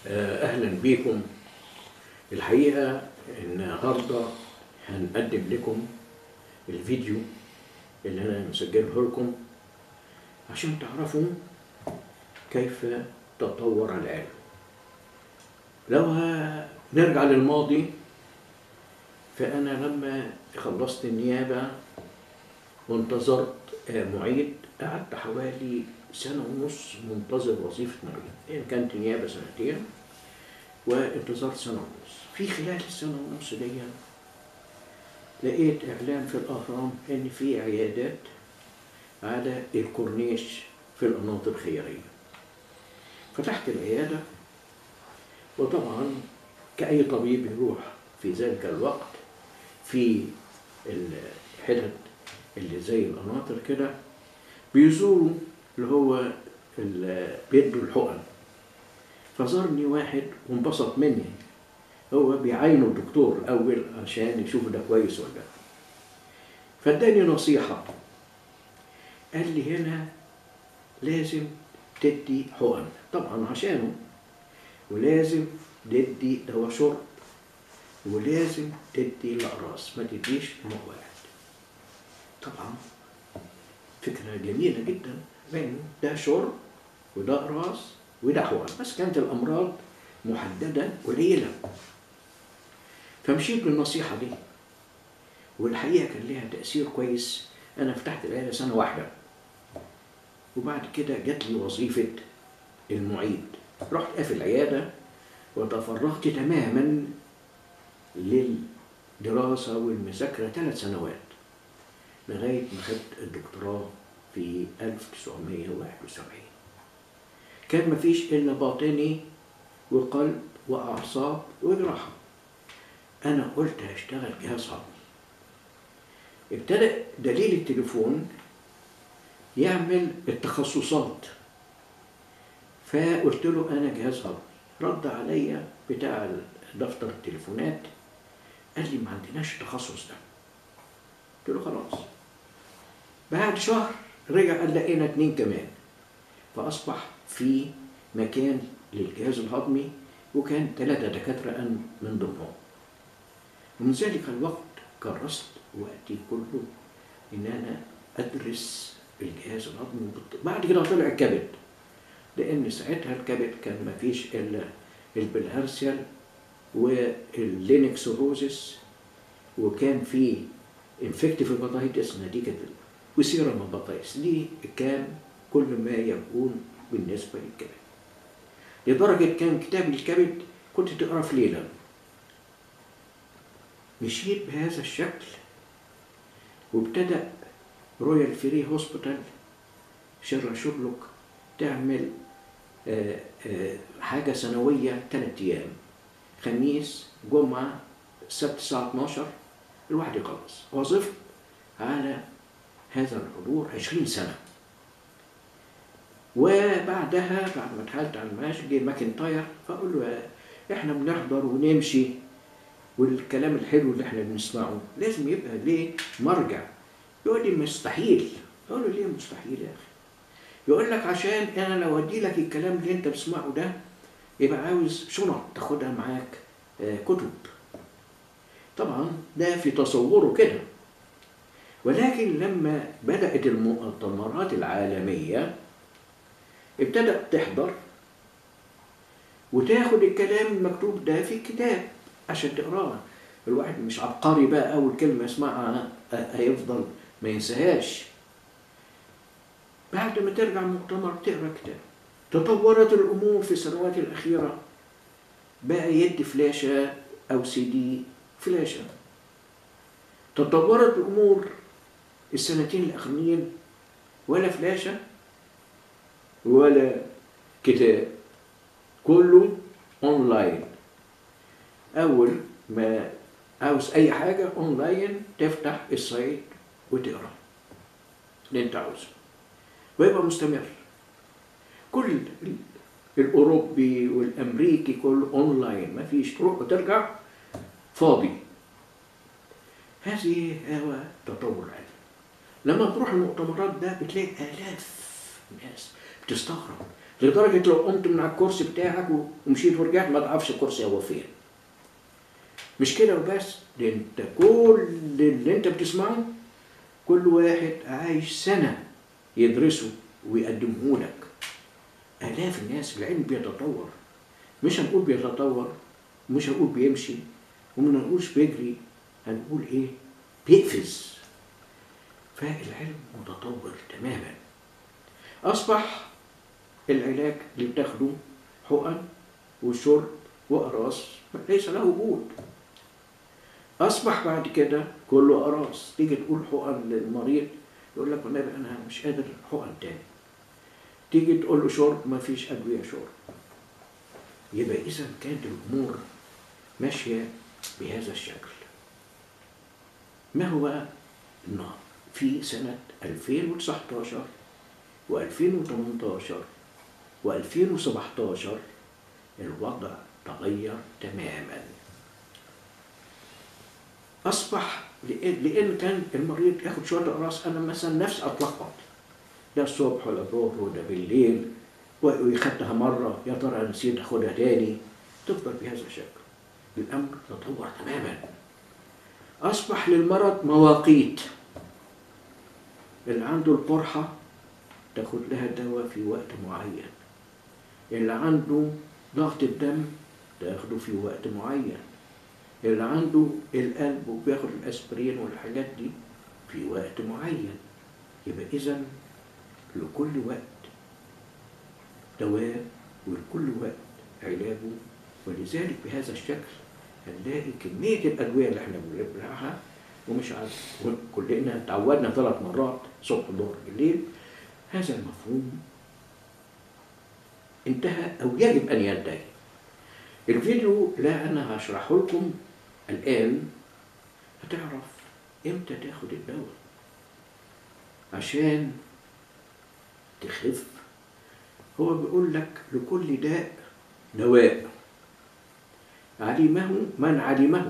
أهلا بكم. الحقيقة النهاردة هنقدم لكم الفيديو اللي أنا مسجله لكم عشان تعرفوا كيف تطور العلم. لو نرجع للماضي، فأنا لما خلصت النيابة وانتظرت معيد، قعدت حوالي سنة ونص منتظر وظيفة معيد. يعني كانت نيابة سنتين وانتظرت سنة ونص. في خلال السنة ونص دي لقيت إعلان في الأهرام إن في عيادات على الكورنيش في القناطر الخيرية. فتحت العيادة، وطبعا كأي طبيب يروح في ذلك الوقت في الحتت اللي زي القناطر كده بيزوروا اللي هو بيدوا الحقن. فزارني واحد وانبسط مني، هو بيعاينه الدكتور أول عشان يشوف ده كويس ولا لا. فاداني نصيحة، قال لي هنا لازم تدي حقن طبعا عشانه، ولازم تدي دواء شرب، ولازم تدي الأقراص، ما تديش مواد. طبعا فكرة جميلة جدا، لأن ده شرب وده أقراص وده حقن، بس كانت الأمراض محددة قليلة. فمشيت بالنصيحة دي، والحقيقة كان لها تأثير كويس. أنا فتحت العيادة سنة واحدة، وبعد كده جات لي وظيفة المعيد. رحت قافل العيادة وتفرغت تماما للدراسة والمذاكرة 3 سنوات لغاية ما خدت الدكتوراه في 1971. كان مفيش إلا باطني وقلب وأعصاب وجراحة. أنا قلت هشتغل جهاز هضمي. ابتدأ دليل التليفون يعمل التخصصات، فقلت له أنا جهاز هضمي. رد عليا بتاع دفتر التليفونات، قال لي ما عندناش التخصص ده. قلت له خلاص. بعد شهر رجع قال لقينا 2 كمان، فأصبح في مكان للجهاز الهضمي، وكان 3 دكاترة أنا من ضمنهم. ومن ذلك الوقت كرست وقتي كله إن أنا أدرس الجهاز الهضمي. بعد كده طلع الكبد، لأن ساعتها الكبد كان ما فيش إلا البلهارسيال واللينكسوروزس، وكان في انفكتيف هيباتيتس نتيجة وسيرم هيباتيتس. دي كان كل ما يكون بالنسبة للكبد، لدرجة كان كتاب الكبد كنت تقرأ في ليلة. مشيت بهذا الشكل، وابتدأ رويال فري هوسبيتال شيرلوك تعمل حاجة سنوية 3 أيام، خميس جمعة السبت الساعة 12 الواحد يخلص. وظفت على هذا الحضور 20 سنة. وبعدها بعد ما اتحالت على المعاش جه ماكنتاير، فأقول له احنا بنحضر ونمشي، والكلام الحلو اللي احنا بنسمعه لازم يبقى ليه مرجع. يقول لي مستحيل. اقول له ليه مستحيل يا اخي؟ يقول لك عشان انا لو ادي لك الكلام اللي انت بتسمعه ده يبقى عاوز شنط تاخدها معاك، كتب. طبعا ده في تصوره كده. ولكن لما بدأت المؤتمرات العالمية ابتدأت تحضر وتاخد الكلام المكتوب ده في الكتاب عشان تقراه. الواحد مش عبقري بقى، أول كلمة يسمعها هيفضل ما ينساهاش. بعد ما ترجع المؤتمر تقرا كتاب. تطورت الأمور في السنوات الأخيرة، بقى يدي فلاشة أو CD فلاشة. تطورت الأمور السنتين الأخرين، ولا فلاشة ولا كتاب، كله أونلاين. أول ما عاوز أي حاجة أونلاين تفتح السايت وتقرأ اللي أنت عاوزه، ويبقى مستمر. كل الأوروبي والأمريكي كله أونلاين، ما فيش تروح وترجع فاضي. هذه هو تطور العلم. لما تروح المؤتمرات ده بتلاقي آلاف الناس بتستغرب، لدرجة لو قمت من على الكرسي بتاعك ومشيت ورجعت ما تعرفش الكرسي هو فين. مش كده وبس، ده انت كل اللي انت بتسمعه كل واحد عايش سنة يدرسه ويقدمه لك. آلاف الناس، العلم بيتطور، مش هنقول بيتطور، مش هنقول بيمشي، وما نقولش بيجري، هنقول ايه؟ بيقفز. فالعلم متطور تماما. أصبح العلاج اللي بتاخده حقن وشرب وأقراص ليس له وجود. أصبح بعد كده كله أقراص. تيجي تقول حقن للمريض يقول لك والنبي أنا مش قادر حقن تاني. تيجي تقول له شرب، ما فيش أدوية شرب. يبقى إذا كانت الأمور ماشية بهذا الشكل. ما هو بقى النهار في سنة 2019 و2018 و2017 الوضع تغير تماما. أصبح لأن كان المريض ياخد شوية أقراص، أنا مثلا نفسي أتلخبط، ده الصبح ولا الظهر وده بالليل، ويخدها مرة يا ترى أنا نسيت أخدها تاني، تفضل بهذا الشكل. الأمر تطور تماما. أصبح للمرض مواقيت. اللي عنده القرحة تاخد لها دواء في وقت معين، اللي عنده ضغط الدم تاخده في وقت معين، اللي عنده القلب وبياخد الأسبرين والحاجات دي في وقت معين. يبقى إذن لكل وقت دواء ولكل وقت علاجه. ولذلك بهذا الشكل هنلاقي كمية الأدوية اللي احنا بنبلعها ومش عارف، كلنا تعودنا 3 مرات صبح ظهر بالليل. هذا المفهوم انتهى أو يجب أن ينتهي. الفيديو لا أنا هشرحه لكم الآن، هتعرف إمتى تاخد الدواء عشان تخف. هو بيقول لك لكل داء دواء، علمه من علمه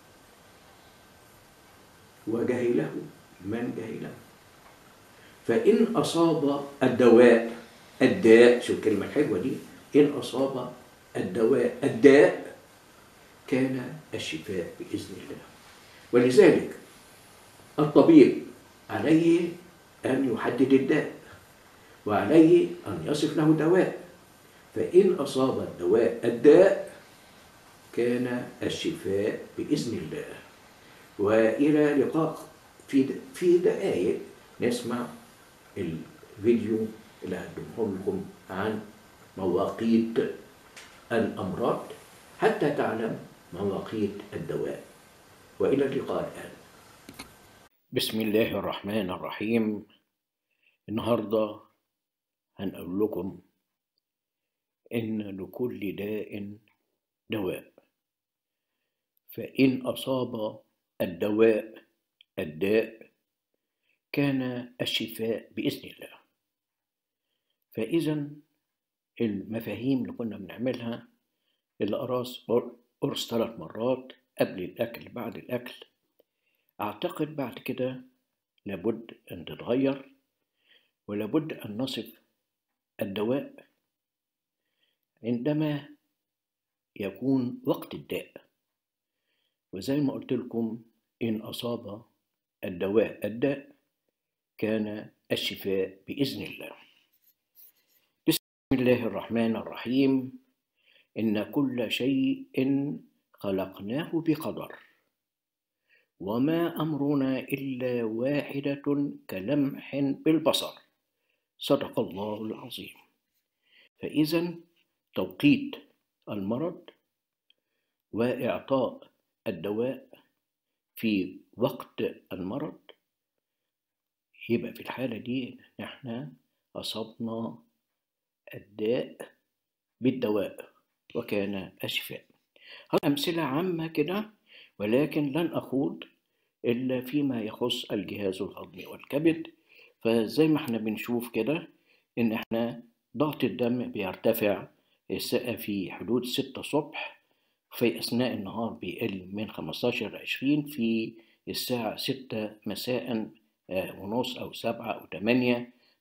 وجهله من جهله. فإن أصاب الدواء الداء، شوف الكلمة الحلوة دي، إن أصاب الدواء الداء كان الشفاء بإذن الله. ولذلك الطبيب عليه أن يحدد الداء وعليه أن يصف له دواء. فإن أصاب الدواء الداء كان الشفاء بإذن الله. وإلى لقاء في دقائق نسمع الفيديو اللي هقدمه لكم عن مواقيت الأمراض حتى تعلم مواقيت الدواء. وإلى اللقاء الآن. بسم الله الرحمن الرحيم. النهاردة هنقول لكم إن لكل داء دواء. فإن أصاب الدواء الداء كان الشفاء بإذن الله. فإذا المفاهيم اللي كنا بنعملها، الأقراص قرص 3 مرات قبل الأكل بعد الأكل، أعتقد بعد كده لابد أن تتغير، ولابد أن نصف الدواء عندما يكون وقت الداء. وزي ما قلت لكم إن أصاب الدواء الداء كان الشفاء بإذن الله. بسم الله الرحمن الرحيم. إن كل شيء خلقناه بقدر، وما أمرنا إلا واحدة كلمح بالبصر. صدق الله العظيم. فإذا توقيت المرض وإعطاء الدواء في وقت المرض، يبقى في الحالة دي نحن أصبنا الداء بالدواء وكان الشفاء. أمثلة عامة كده، ولكن لن أخوض إلا فيما يخص الجهاز الهضمي والكبد. فزي ما احنا بنشوف كده إن احنا ضغط الدم بيرتفع في حدود 6 الصبح، في أثناء النهار بيقل من 15 ل 20، في الساعة 6 مساء ونص أو 7 أو 8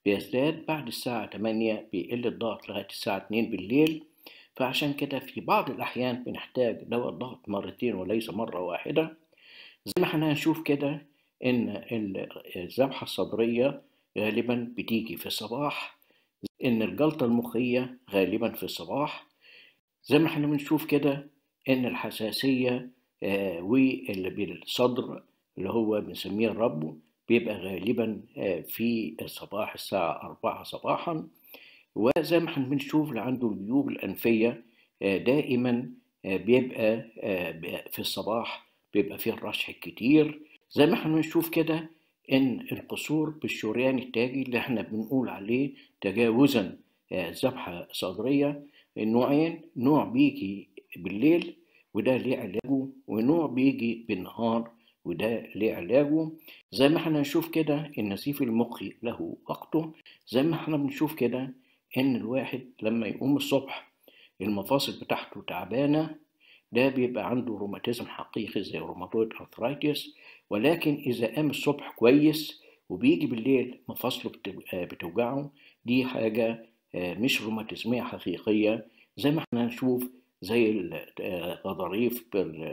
بيزداد، بعد الساعة 8 بيقل الضغط لغاية الساعة 2 بالليل. فعشان كده في بعض الأحيان بنحتاج دواء الضغط مرتين وليس مرة واحدة. زي ما احنا هنشوف كده إن الذبحة الصدرية غالبا بتيجي في الصباح، إن الجلطة المخية غالبا في الصباح. زي ما احنا بنشوف كده إن الحساسية واللي بالصدر اللي هو بنسميه الربو بيبقى غالبا في الصباح الساعة 4 صباحا. وزي ما احنا بنشوف اللي عنده الجيوب الأنفية دائما بيبقى في الصباح بيبقى فيه الرشح الكتير. زي ما احنا بنشوف كده إن القصور بالشريان التاجي اللي احنا بنقول عليه تجاوزا ذبحة صدرية، النوعين، نوع بيجي بالليل وده ليه علاجه، ونوع بيجي بالنهار وده ليه علاجه. زي ما احنا نشوف كده النزيف المخي له وقته. زي ما احنا بنشوف كده إن الواحد لما يقوم الصبح المفاصل بتاعته تعبانة، ده بيبقى عنده روماتيزم حقيقي زي روماتويد أرثرايتس. ولكن إذا قام الصبح كويس وبيجي بالليل مفاصله بتوجعه، دي حاجة مش روماتيزمية حقيقية. زي ما احنا هنشوف زي الغضاريف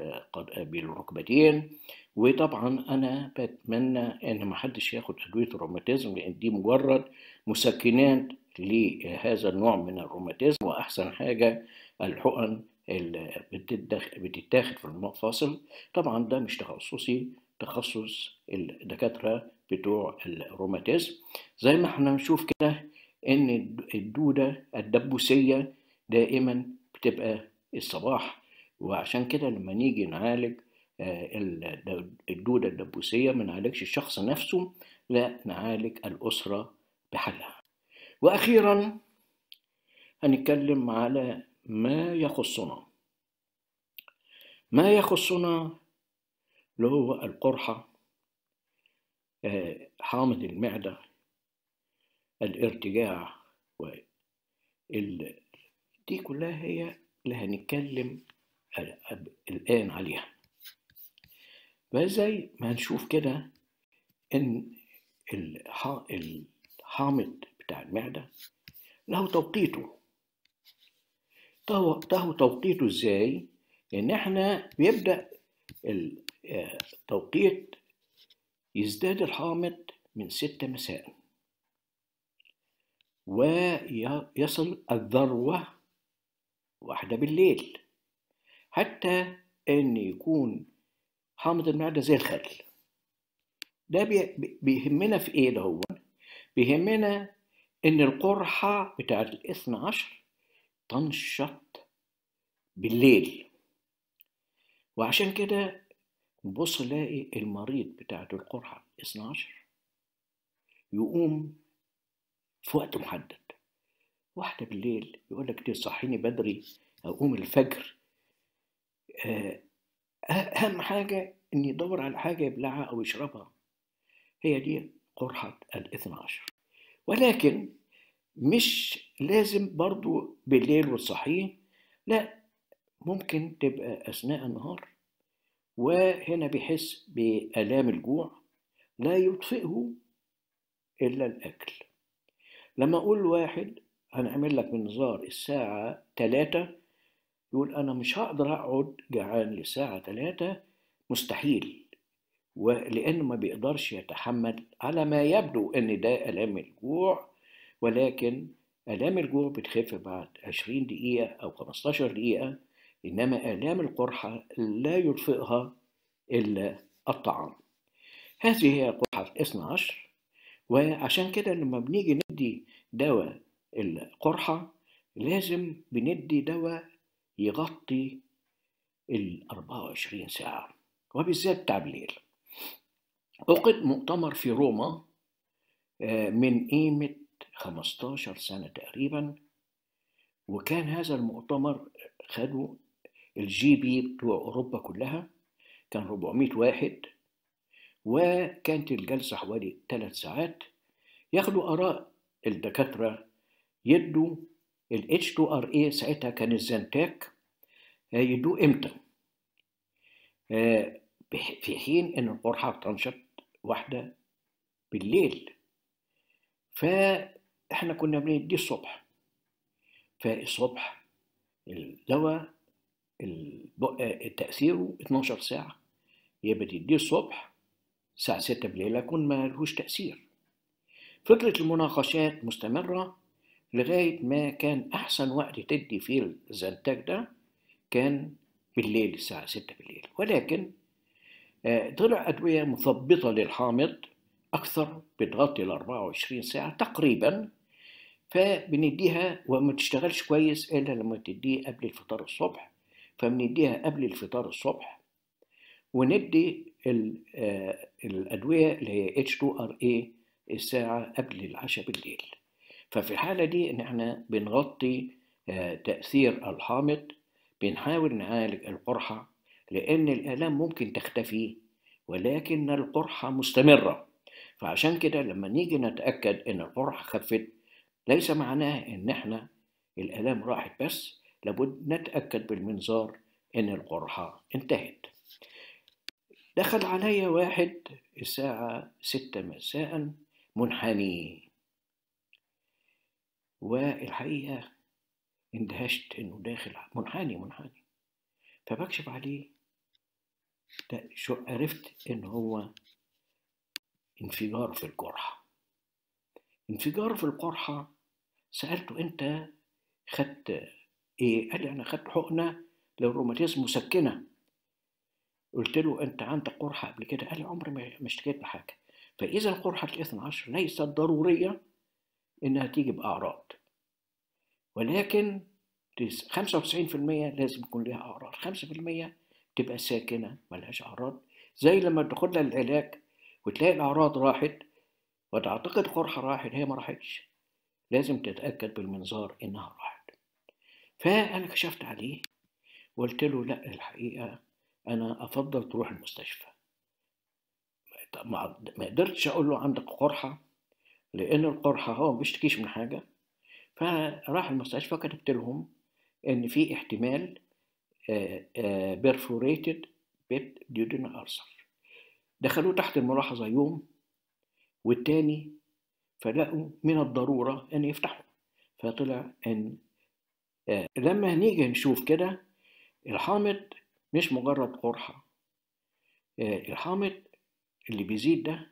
بالركبتين. وطبعا أنا بتمنى إن محدش ياخد أدوية الروماتيزم، لأن دي مجرد مسكنات لهذا النوع من الروماتيزم. وأحسن حاجة الحقن اللي بتتاخد في المفاصل. طبعا ده مش تخصصي، تخصص الدكاترة بتوع الروماتيزم. زي ما احنا نشوف كده ان الدودة الدبوسية دائما بتبقى الصباح. وعشان كده لما نيجي نعالج الدودة الدبوسية ما نعالجش الشخص نفسه، لا نعالج الأسرة بحالها. وأخيرا هنتكلم على ما يخصنا اللي هو القرحة، حامض المعدة، الارتجاع، دي كلها هي اللي هنتكلم الآن عليها. فزي ما هنشوف كده إن الحامض بتاع المعدة له توقيته. توقيته ازاي؟ ان احنا بيبدأ التوقيت يزداد الحامض من 6 مساء ويصل الذروة 1 بالليل، حتى ان يكون حامض المعدة زي الخل. ده بيهمنا في ايه؟ ده هو بيهمنا ان القرحة بتاعت 12 تنشط بالليل. وعشان كده نبص نلاقي المريض بتاعت القرحة 12 يقوم في وقت محدد 1 بالليل، يقول لك تصحيني بدري أقوم الفجر. أهم حاجة إن يدور على حاجة يبلعها أو يشربها، هي دي قرحة 12. ولكن مش لازم برضو بالليل وتصحيه، لا، ممكن تبقى أثناء النهار وهنا بيحس بآلام الجوع لا يطفئه إلا الأكل. لما أقول واحد هنعمل لك منظار الساعة 3، يقول أنا مش هقدر أقعد جعان للساعة 3، مستحيل. ولأنه ما بيقدرش يتحمل، على ما يبدو أن ده آلام الجوع، ولكن آلام الجوع بتخف بعد 20 دقيقة أو 15 دقيقة، إنما آلام القرحة لا يطفئها إلا الطعام. هذه هي قرحة 12. وعشان كده لما بنيجي ندي دواء القرحة لازم بندي دواء يغطي 24 ساعة، وبالذات بتاع بالليل. أوقد مؤتمر في روما من قيمة 15 سنة تقريبا، وكان هذا المؤتمر خدوا الجي بي بتوع أوروبا كلها، كان 400 واحد، وكانت الجلسة حوالي 3 ساعات. ياخدوا آراء الدكاترة، يدوا ال H2RA، ساعتها كان الزنتاك، يدوه إمتى؟ في حين إن القرحة بتنشط 1 بالليل. فإحنا كنا بنديه الصبح، فالصبح الدواء تأثيره 12 ساعة، يبقى تديه الصبح الساعة 6 بالليل يكون ما لهوش تأثير. فكرة المناقشات مستمرة لغاية ما كان أحسن وقت تدي فيه الزنتاج ده كان بالليل الساعة 6 بالليل، ولكن طلع أدوية مثبطة للحامض أكثر، بتغطي ال 24 ساعة تقريبا، فبنديها وما تشتغلش كويس إلا لما تديه قبل الفطار الصبح، فبنديها قبل الفطار الصبح، وندي الأدوية اللي هي H2RA الساعة قبل العشاء بالليل. ففي الحالة دي إن إحنا بنغطي تأثير الحامض، بنحاول نعالج القرحة، لأن الآلام ممكن تختفي ولكن القرحة مستمرة. فعشان كده لما نيجي نتأكد إن القرحة خفت ليس معناه إن إحنا الآلام راحت بس، لابد نتأكد بالمنظار إن القرحة انتهت. دخل علي واحد الساعة 6 مساء منحني، والحقيقة اندهشت إنه داخل منحني، فبكشف عليه شو عرفت إن هو انفجار في القرحة. انفجار في القرحة. سألته أنت خدت إيه؟ قال لي أنا خدت حقنة للروماتيزم مسكنة. قلت له أنت عندك قرحة قبل كده؟ قال لي عمري ما اشتكيت بحاجة. فإذا قرحة الاثنى عشر ليست ضرورية إنها تيجي بأعراض، ولكن 95% لازم يكون لها أعراض، 5% تبقى ساكنة ملهاش أعراض، زي لما تاخد لها العلاج وتلاقي الأعراض راحت وتعتقد قرحة راحت، هي ما راحتش، لازم تتأكد بالمنظار إنها راحت. فأنا كشفت عليه وقلت له لا الحقيقة أنا أفضل تروح المستشفى. ما قدرتش أقول له عندك قرحة لأن القرحة هو ما بيشتكيش من حاجة. فراح المستشفى، كتبت لهم إن في احتمال perforated pit duodenal ulcer. دخلوه تحت الملاحظة يوم والتاني، فلقوا من الضرورة أن يفتحوا، فطلع أن لما نيجي نشوف كده الحامض مش مجرد قرحة. الحامض اللي بيزيد ده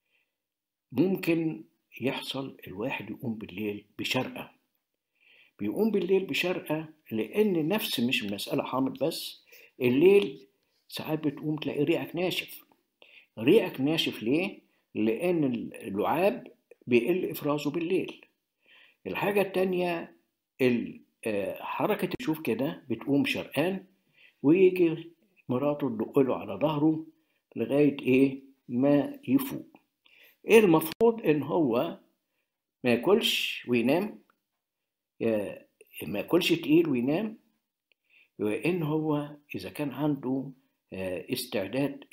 ممكن يحصل الواحد يقوم بالليل بشرقة، بيقوم بالليل بشرقة لأن نفس مش مسألة حامض بس، الليل ساعات بتقوم تلاقي ريقك ناشف. ريقك ناشف ليه؟ لأن اللعاب بيقل إفرازه بالليل. الحاجة التانية حركة تشوف كده بتقوم شرقان ويجي مراته تدقله على ظهره لغاية إيه ما يفوق. إيه المفروض إن هو ما ياكلش وينام، ما ياكلش تقيل وينام، وإن هو إذا كان عنده استعداد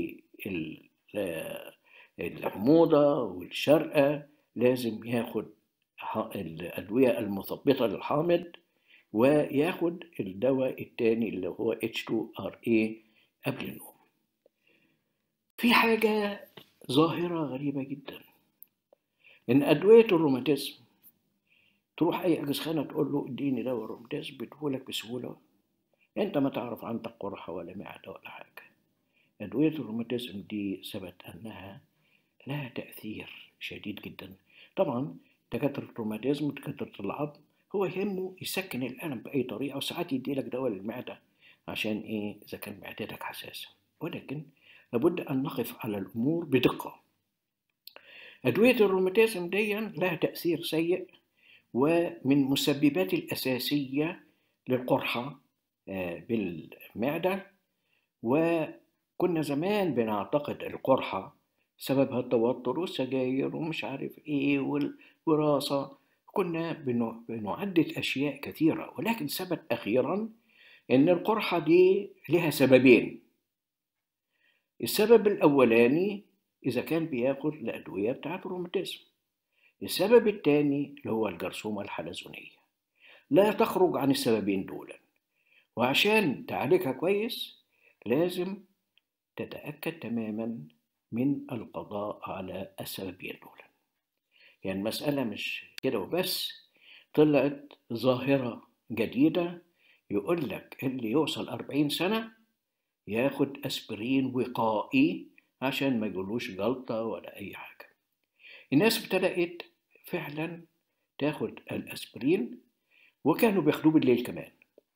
للحموضة والشرقة لازم ياخد الأدوية المثبطة للحامض وياخد الدواء التاني اللي هو H2RA قبل النوم. في حاجة ظاهرة غريبة جدا، إن أدوية الروماتيزم تروح أي أجزخانة تقول له اديني دواء الروماتيزم بيديهولك بسهولة، أنت ما تعرف عندك قرحة ولا معدة ولا حاجة. أدوية الروماتيزم دي ثبت أنها لها تأثير شديد جدا. طبعا دكاترة الروماتيزم ودكاترة العظم هو يهمه يسكن الألم بأي طريقة، وساعات يديلك دواء للمعدة عشان إيه إذا كان معدتك حساسة، ولكن لابد أن نقف على الأمور بدقة. أدوية الروماتيزم دي لها تأثير سيء، ومن مسببات الأساسية للقرحة بالمعدة. وكنا زمان بنعتقد القرحة سببها التوتر والسجاير ومش عارف ايه والوراثة، كنا بنعدد أشياء كثيرة، ولكن ثبت أخيرا إن القرحة دي لها سببين. السبب الأولاني إذا كان بياخد الأدوية بتاعت الروماتيزم، السبب الثاني اللي هو الجرثومة الحلزونية. لا تخرج عن السببين دول، وعشان تعالجها كويس لازم تتأكد تماما من القضاء على السببين دول. يعني المسألة مش كده وبس، طلعت ظاهرة جديدة، يقول لك اللي يوصل 40 سنة ياخد أسبرين وقائي عشان ما يجيلوش جلطة ولا أي حاجة. الناس ابتدأت فعلا تاخد الأسبرين، وكانوا بياخدوه بالليل كمان.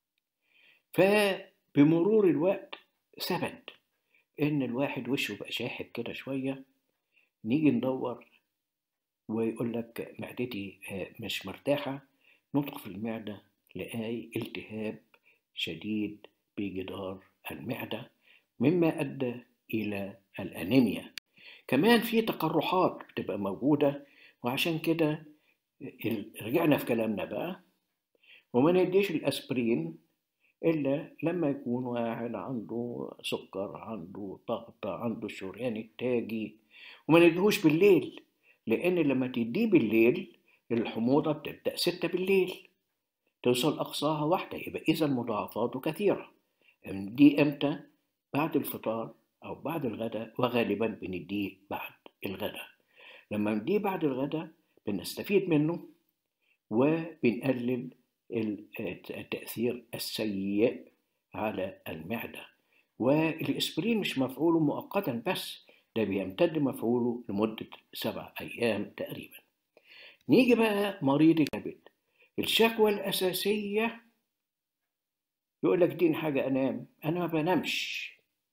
فبمرور الوقت ثبت إن الواحد وشه بقى شاحب كده شوية، نيجي ندور ويقول لك معدتي مش مرتاحة، ندخل في المعدة لقاي التهاب شديد بجدار المعدة، مما أدى إلى الأنيميا. كمان في تقرحات بتبقى موجودة، وعشان كده رجعنا في كلامنا بقى، وما نديش الأسبرين إلا لما يكون واحد عنده سكر، عنده ضغط، عنده شريان التاجي. وما نديهوش بالليل، لأن لما تديه بالليل الحموضة بتبدأ 6 بالليل، توصل أقصاها 1، يبقى إذا مضاعفاته كثيرة. دي إمتى؟ بعد الفطار أو بعد الغداء، وغالبا بنديه بعد الغداء. لما نديه بعد الغداء بنستفيد منه وبنقلل التأثير السيء على المعدة. والإسبرين مش مفعوله مؤقتا بس، ده بيمتد مفعوله لمدة 7 أيام تقريبا. نيجي بقى مريض الكبد، الشكوى الأساسية يقول لك دي حاجة أنام، أنا ما بنامش.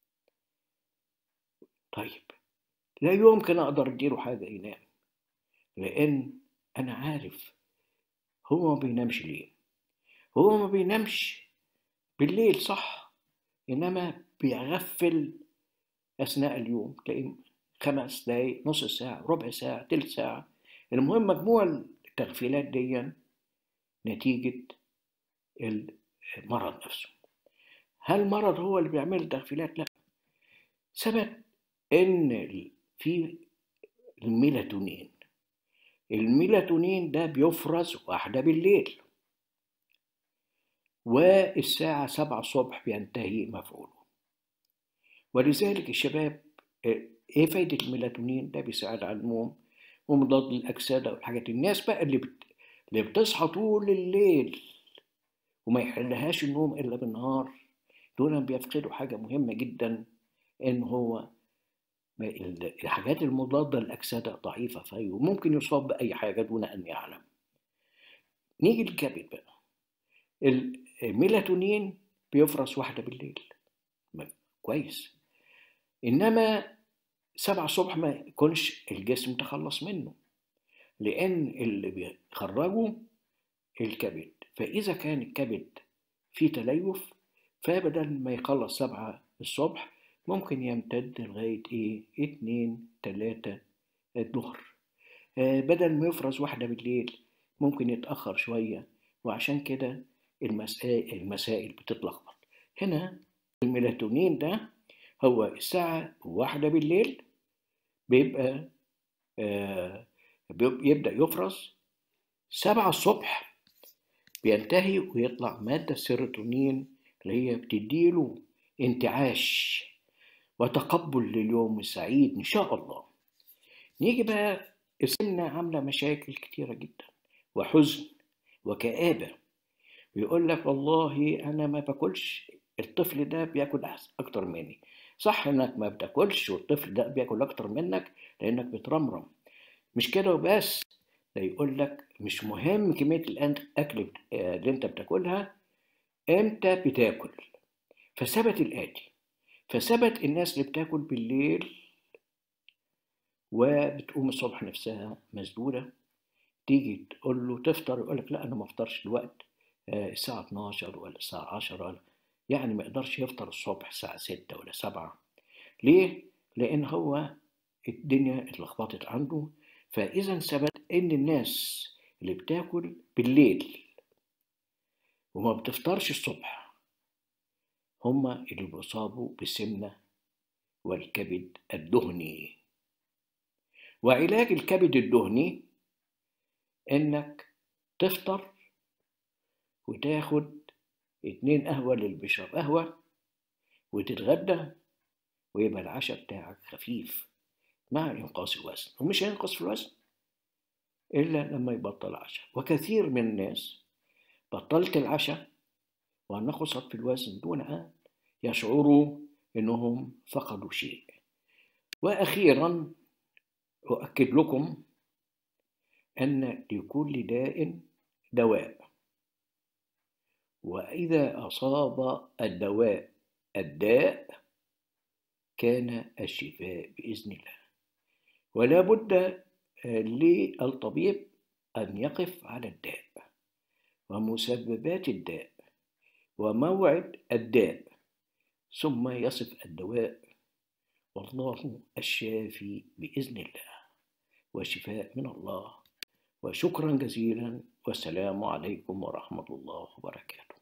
طيب لا يمكن أقدر أديله حاجة ينام، لأن أنا عارف هو ما بينامش ليه. هو ما بينامش بالليل صح، إنما بيغفل أثناء اليوم، تلاقيه 5 دقايق، نص ساعة، ربع ساعة، تلت ساعة. المهم مجموع التغفيلات دي نتيجة المرض نفسه. هل المرض هو اللي بيعمل التغفيلات؟ لا، ثبت إن في الميلاتونين. الميلاتونين ده بيفرز 1 بالليل، والساعة 7 الصبح بينتهي مفعوله. ولذلك الشباب، ايه فايدة الميلاتونين؟ ده بيساعد على النوم ومضاد للأكسدة والحاجات. الناس بقى اللي بتصحى طول الليل وما يحلهاش النوم إلا بالنهار، دول بيفقدوا حاجة مهمة جدا، إن هو الحاجات المضادة للأكسدة ضعيفة فيه، وممكن يصاب بأي حاجة دون أن يعلم. نيجي للكبد بقى، الميلاتونين بيفرز 1 بالليل، كويس، إنما 7 الصبح ما يكونش الجسم تخلص منه، لأن اللي بيخرجه الكبد. فإذا كان الكبد فيه تليف، فبدل ما يخلص 7 الصبح ممكن يمتد لغاية 2 3 الظهر. بدل ما يفرز 1 بالليل ممكن يتأخر شوية، وعشان كده المسائل بتتلخبط. هنا الميلاتونين ده هو الساعة 1 بالليل بيبقى يبدأ يفرز، 7 الصبح بينتهي ويطلع مادة السيروتونين اللي هي بتديله انتعاش وتقبل لليوم السعيد إن شاء الله. نيجي بقى، السمنة عاملة مشاكل كتيرة جدا وحزن وكآبة. ويقول لك والله أنا ما باكلش، الطفل ده بياكل أكتر مني. صح إنك ما بتاكلش والطفل ده بياكل أكتر منك لأنك بترمرم. مش كده وبس، ده يقول لك مش مهم كمية الأكل اللي أنت بتاكلها، أنت بتاكل. فثبت الآتي، فثبت الناس اللي بتاكل بالليل وبتقوم الصبح نفسها مسدودة، تيجي تقول له تفطر يقول لك لا أنا ما أفطرش الوقت، الساعة 12 ولا الساعة 10، يعني ما يقدرش يفطر الصبح الساعة 6 ولا 7. ليه؟ لأن هو الدنيا اتلخبطت عنده. فإذا ثبت إن الناس اللي بتاكل بالليل وما بتفطرش الصبح هما اللي بيصابوا بالسمنة والكبد الدهني. وعلاج الكبد الدهني إنك تفطر وتاخد 2 قهوة للي بيشرب قهوة، وتتغدى ويبقى العشاء بتاعك خفيف مع إنقاص الوزن. ومش هينقص في الوزن، إلا لما يبطل عشاء. وكثير من الناس بطلت العشاء ونقصت في الوزن دون أن يشعروا أنهم فقدوا شيء. وأخيرا أؤكد لكم أن لكل داء دواء، وإذا أصاب الدواء الداء كان الشفاء بإذن الله. ولا بد للطبيب أن يقف على الداء ومسببات الداء وموعد الداء، ثم يصف الدواء، والله الشافي بإذن الله، وشفاء من الله. وشكرا جزيلا، والسلام عليكم ورحمة الله وبركاته.